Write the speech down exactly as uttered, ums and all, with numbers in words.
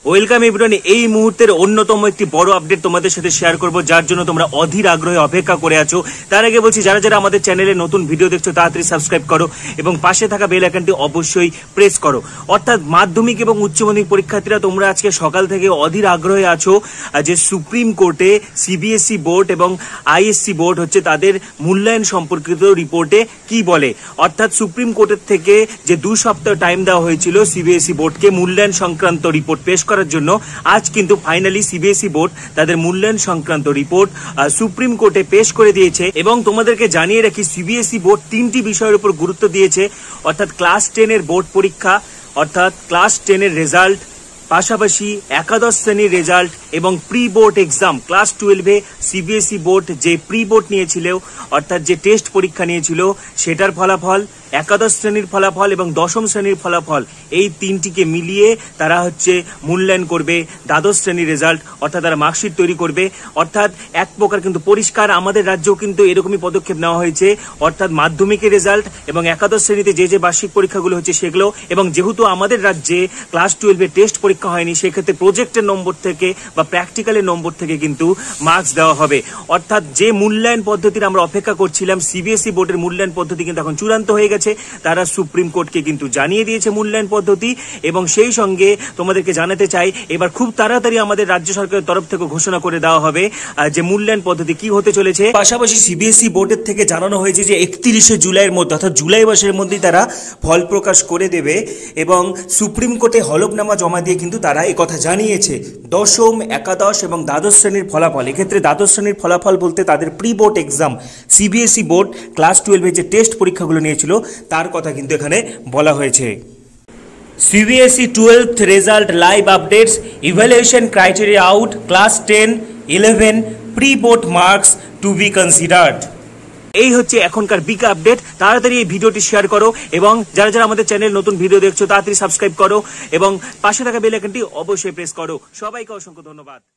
Welcome everyone. এই মুহূর্তের অন্যতম একটি বড় আপডেট তোমাদের সাথে শেয়ার করব, যার জন্য তোমরা অধীর আগ্রহে অপেক্ষা করে আছো। তার আগে বলছি, যারা যারা আমাদের চ্যানেলে নতুন ভিডিও দেখছো তাড়াতাড়ি সাবস্ক্রাইব করো এবং পাশে থাকা বেল আইকনটি অবশ্যই প্রেস করো। অর্থাৎ মাধ্যমিক এবং উচ্চ মাধ্যমিক পরীক্ষার্থীরা তোমরা আজকে সকাল থেকে অধীর আগ্রহে আছো যে সুপ্রিম কোর্টে সিবিএসই বোর্ড এবং আইএসসি বোর্ড হচ্ছে তাদের মূল্যায়ন সম্পর্কিত রিপোর্টে কি বলে। অর্থাৎ সুপ্রিম কোর্টের থেকে যে দু সপ্তাহ টাইম দেওয়া হয়েছিল সিবিএসই বোর্ডকে মূল্যায়ন সংক্রান্ত রিপোর্ট পেশ করার জন্য, আজ কিন্তু ফাইনালি সিবিএসই বোর্ড তাদের মূল্যায়ন সংক্রান্ত রিপোর্ট সুপ্রিম কোর্টে পেশ করে দিয়েছে। এবং তোমাদেরকে জানিয়ে রাখি, সিবিএসই বোর্ড তিনটি বিষয়ের উপর গুরুত্ব দিয়েছে। অর্থাৎ ক্লাস টেন এর বোর্ড পরীক্ষা, অর্থাৎ ক্লাস টেন এর রেজাল্ট, পাশাপাশি একাদশ শ্রেণীর রেজাল্ট এবং প্রি বোর্ড এক্সাম। ক্লাস টুয়েলভে সিবিএসই বোর্ড যে প্রি বোর্ড নিয়েছিল, অর্থাৎ যে টেস্ট পরীক্ষা নিয়েছিল, সেটার ফলাফল, একাদশ শ্রেণীর ফলাফল এবং দশম শ্রেণীর ফলাফল, এই তিনটিকে মিলিয়ে তারা হচ্ছে মূল্যায়ন করবে দ্বাদশ শ্রেণীর রেজাল্ট, অর্থাৎ তারা মার্কশিট তৈরি করবে। অর্থাৎ এক প্রকার কিন্তু পরিষ্কার আমাদের রাজ্যেও কিন্তু এরকমই পদক্ষেপ নেওয়া হয়েছে। অর্থাৎ মাধ্যমিকের রেজাল্ট এবং একাদশ শ্রেণীতে যে যে বার্ষিক পরীক্ষাগুলো হচ্ছে সেগুলো, এবং যেহেতু আমাদের রাজ্যে ক্লাস টুয়েলভে টেস্ট পরীক্ষা হয়নি, সেক্ষেত্রে প্রজেক্টের নম্বর থেকে বা প্র্যাকটিক্যালের নম্বর থেকে কিন্তু মার্কস দেওয়া হবে। অর্থাৎ যে মূল্যায়ন পদ্ধতির আমরা অপেক্ষা করছিলাম, সিবিএসই বোর্ডের মূল্যায়ন পদ্ধতি কিন্তু এখন চূড়ান্ত হয়ে গেছে। তারা সুপ্রিম কোর্টকে কিন্তু জানিয়ে দিয়েছে মূল্যায়ন পদ্ধতি, এবং সেই সঙ্গে তোমাদেরকে জানাতে চাই, এবার খুব তাড়াতাড়ি আমাদের রাজ্য সরকারের তরফ থেকে ঘোষণা করে দেওয়া হবে যে মূল্যায়ন পদ্ধতি কি হতে চলেছে। পাশাপাশি সিবিএসই বোর্ডের থেকে জানানো হয়েছে যে একত্রিশে জুলাইয়ের মধ্যে, অর্থাৎ জুলাই মাসের মধ্যেই তারা ফল প্রকাশ করে দেবে এবং সুপ্রিম কোর্টে হলফনামা জমা দিয়ে কিন্তু তারা একথা জানিয়েছে। দশম, একাদশ এবং দ্বাদশ শ্রেণীর ফলাফল, এক্ষেত্রে দ্বাদশ শ্রেণীর ফলাফল বলতে তাদের pre board exam, CBSE board class টুয়েলভে যে টেস্ট পরীক্ষাগুলো নিয়েছিল তার কথা কিন্তু এখানে বলা হয়েছে। CBSE twelve result live updates, evaluation criteria out, class ten eleven pre board marks to be considered. এই হচ্ছে এখনকার বিগ আপডেট। তাড়াতাড়ি এই ভিডিওটি শেয়ার করো এবং যারা যারা আমাদের চ্যানেল নতুন ভিডিও দেখছো তাড়াতাড়ি সাবস্ক্রাইব করো এবং পাশে থাকা বেল আইকনটি অবশ্যই প্রেস করো। সবাইকে অসংখ্য ধন্যবাদ।